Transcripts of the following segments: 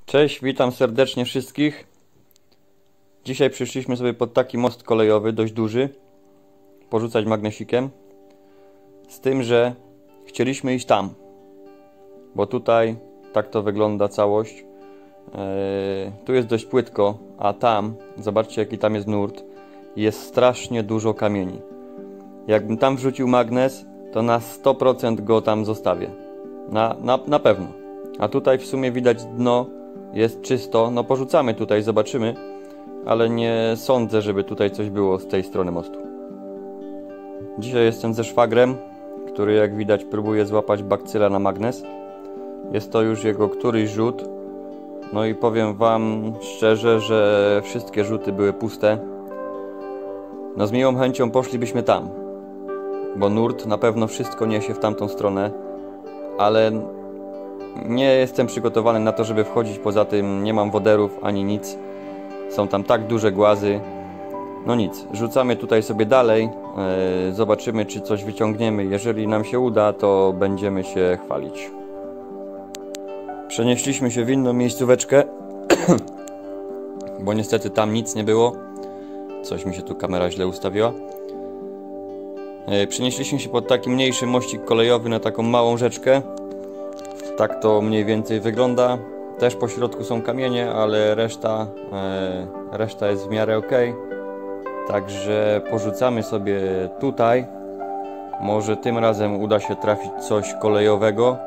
Cześć, witam serdecznie wszystkich. Dzisiaj przyszliśmy sobie pod taki most kolejowy, dość duży, porzucać magnesikiem. Z tym, że chcieliśmy iść tam, bo tutaj tak to wygląda całość. Tu jest dość płytko, a tam, zobaczcie jaki tam jest nurt, jest strasznie dużo kamieni. Jakbym tam wrzucił magnes, to na 100% go tam zostawię. Na pewno. A tutaj w sumie widać dno. Jest czysto, no porzucamy tutaj, zobaczymy, ale nie sądzę, żeby tutaj coś było z tej strony mostu. Dzisiaj jestem ze szwagrem, który jak widać próbuje złapać bakcyla na magnes. Jest to już jego któryś rzut. No i powiem wam szczerze, że wszystkie rzuty były puste. No z miłą chęcią poszlibyśmy tam, bo nurt na pewno wszystko niesie w tamtą stronę, ale nie jestem przygotowany na to, żeby wchodzić, poza tym nie mam woderów ani nic. Są tam tak duże głazy. No nic, rzucamy tutaj sobie dalej. Zobaczymy, czy coś wyciągniemy. Jeżeli nam się uda, to będziemy się chwalić. Przenieśliśmy się w inną miejscóweczkę, bo niestety tam nic nie było. Coś mi się tu kamera źle ustawiła. Przenieśliśmy się pod taki mniejszy mościk kolejowy na taką małą rzeczkę. Tak to mniej więcej wygląda. Też po środku są kamienie, ale reszta jest w miarę ok. Także porzucamy sobie tutaj. Może tym razem uda się trafić coś kolejowego.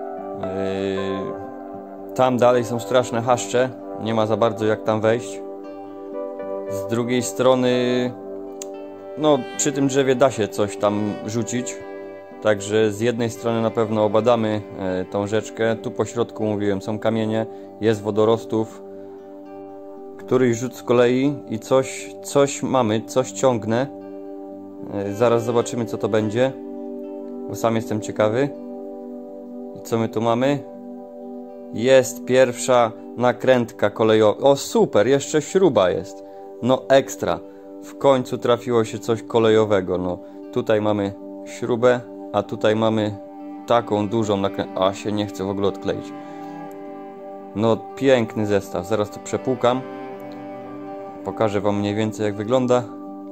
Tam dalej są straszne chaszcze. Nie ma za bardzo jak tam wejść. Z drugiej strony, no przy tym drzewie da się coś tam rzucić. Także z jednej strony na pewno obadamy tą rzeczkę. Tu po środku, mówiłem, są kamienie, jest wodorostów. Któryś rzut z kolei i coś mamy, coś ciągnę. Zaraz zobaczymy, co to będzie, bo sam jestem ciekawy. I co my tu mamy? Jest pierwsza nakrętka kolejowa. O super, jeszcze śruba jest. No ekstra. W końcu trafiło się coś kolejowego. No tutaj mamy śrubę. A tutaj mamy taką dużą nakrętkę. A się nie chce w ogóle odkleić. No piękny zestaw. Zaraz to przepłukam. Pokażę wam mniej więcej jak wygląda.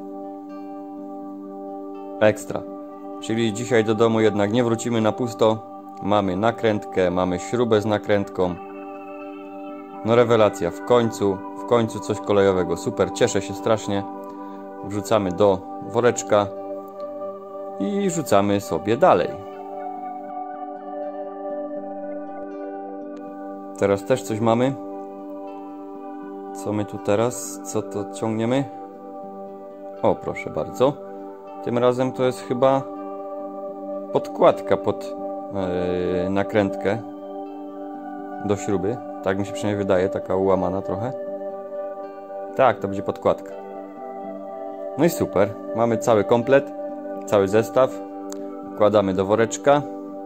Ekstra. Czyli dzisiaj do domu jednak nie wrócimy na pusto. Mamy nakrętkę, mamy śrubę z nakrętką. No rewelacja. W końcu coś kolejowego. Super, cieszę się strasznie. Wrzucamy do woreczka. I rzucamy sobie dalej. Teraz też coś mamy. Co my tu teraz? Co to ciągniemy? O, proszę bardzo. Tym razem to jest chyba podkładka pod nakrętkę do śruby. Tak mi się przynajmniej wydaje, taka ułamana trochę. Tak, to będzie podkładka. No i super. Mamy cały komplet. Cały zestaw wkładamy do woreczka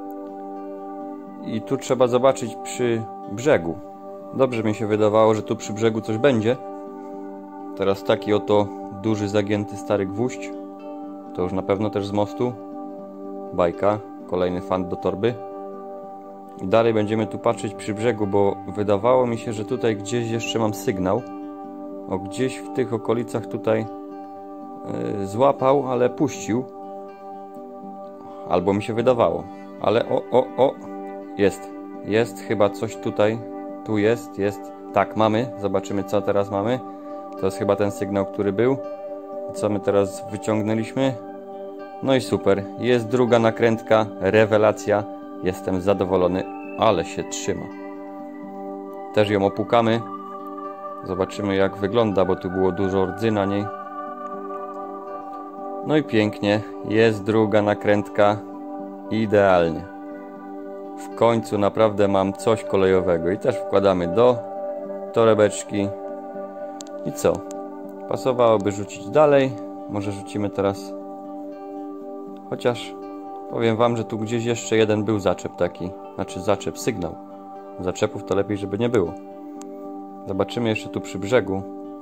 i tu trzeba zobaczyć przy brzegu. Dobrze mi się wydawało, że tu przy brzegu coś będzie. Teraz taki oto duży, zagięty stary gwóźdź. To już na pewno też z mostu. Bajka, kolejny fant do torby. I dalej będziemy tu patrzeć przy brzegu, bo wydawało mi się, że tutaj gdzieś jeszcze mam sygnał. O, gdzieś w tych okolicach tutaj złapał, ale puścił. Albo mi się wydawało. Ale o. Jest chyba coś tutaj. Tu jest. Tak, mamy. Zobaczymy, co teraz mamy. To jest chyba ten sygnał, który był. Co my teraz wyciągnęliśmy? No i super. Jest druga nakrętka. Rewelacja. Jestem zadowolony. Ale się trzyma. Też ją opłukamy. Zobaczymy, jak wygląda, bo tu było dużo rdzy na niej. No i pięknie, jest druga nakrętka, idealnie. W końcu naprawdę mam coś kolejowego i też wkładamy do torebeczki. I co? Pasowałoby rzucić dalej, może rzucimy teraz, chociaż powiem wam, że tu gdzieś jeszcze jeden był zaczep taki, znaczy zaczep, sygnał. Zaczepów to lepiej, żeby nie było. Zobaczymy jeszcze tu przy brzegu.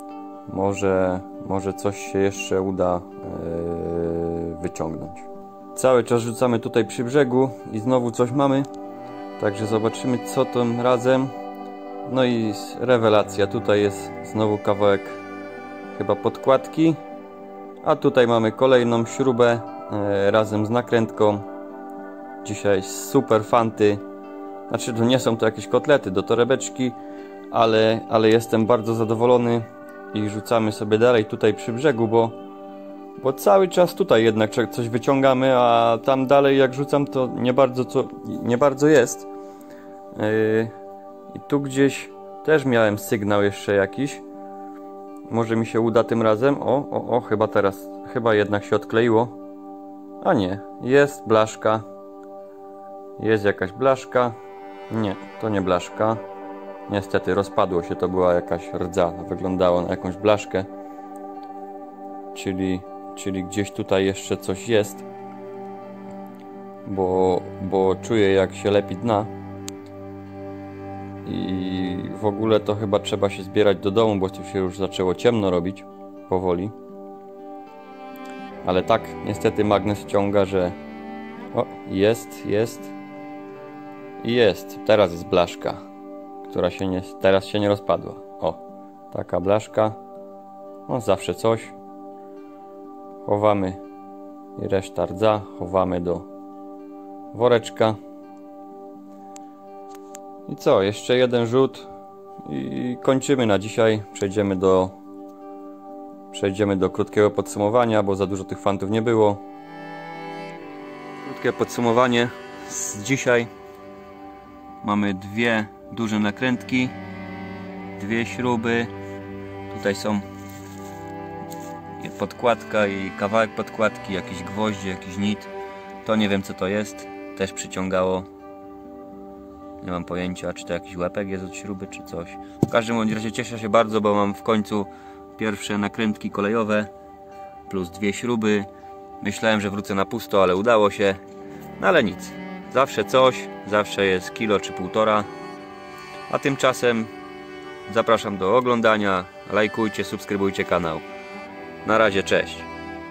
Może coś się jeszcze uda wyciągnąć. Cały czas rzucamy tutaj przy brzegu i znowu coś mamy. Także zobaczymy, co tym razem. No i rewelacja, tutaj jest znowu kawałek chyba podkładki, a tutaj mamy kolejną śrubę razem z nakrętką. Dzisiaj super fanty, znaczy to nie są to jakieś kotlety do torebeczki, ale jestem bardzo zadowolony i rzucamy sobie dalej tutaj przy brzegu, bo cały czas tutaj jednak coś wyciągamy, a tam dalej jak rzucam to nie bardzo jest. I tu gdzieś też miałem sygnał jeszcze jakiś. Może mi się uda tym razem. O, chyba jednak się odkleiło. A nie, jest blaszka. Jest jakaś blaszka. Nie, to nie blaszka. Niestety rozpadło się, to była jakaś rdza. Wyglądało na jakąś blaszkę. Czyli gdzieś tutaj jeszcze coś jest. Bo czuję, jak się lepi dna. I w ogóle to chyba trzeba się zbierać do domu, bo tu się już zaczęło ciemno robić powoli. Ale tak niestety magnes ciąga, że o, jest. Teraz jest blaszka, która teraz się nie rozpadła. O, taka blaszka. No zawsze coś. Chowamy i reszta rdza chowamy do woreczka. I co? Jeszcze jeden rzut i kończymy na dzisiaj. Przejdziemy do krótkiego podsumowania, bo za dużo tych fantów nie było. Krótkie podsumowanie z dzisiaj. Mamy dwie duże nakrętki, dwie śruby. Tutaj są podkładka i kawałek podkładki, jakieś gwoździe, jakiś nit. To nie wiem co to jest. Też przyciągało. Nie mam pojęcia, czy to jakiś łepek jest od śruby, czy coś. W każdym razie cieszę się bardzo, bo mam w końcu pierwsze nakrętki kolejowe plus dwie śruby. Myślałem, że wrócę na pusto, ale udało się. No ale nic. Zawsze coś, zawsze jest kilo czy półtora. A tymczasem zapraszam do oglądania. Lajkujcie, subskrybujcie kanał. Na razie, cześć.